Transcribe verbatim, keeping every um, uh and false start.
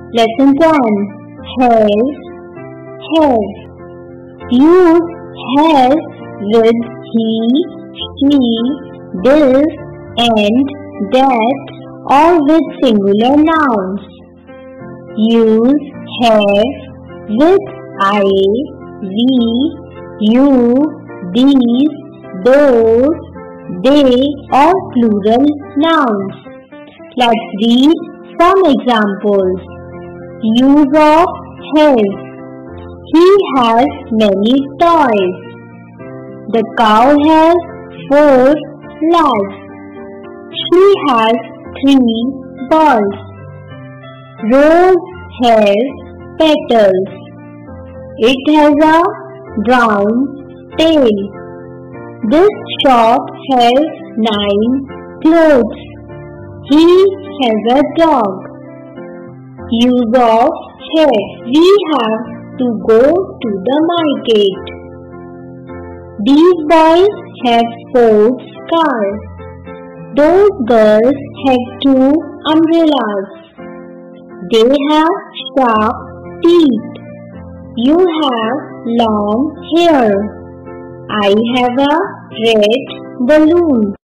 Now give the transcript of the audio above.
Lesson ten. Has, have. Use has with he, she, this and that or with singular nouns. Use have with I, we, you, these, those, they or plural nouns. Let's read some examples. Use of has. He has many toys. The cow has four legs. She has three balls. Rose has petals. It has a brown tail. This shop has nine clothes. He has a dog. Use of have. We have to go to the market. These boys have sports cars. Those girls have two umbrellas. They have sharp teeth. You have long hair. I have a red balloon.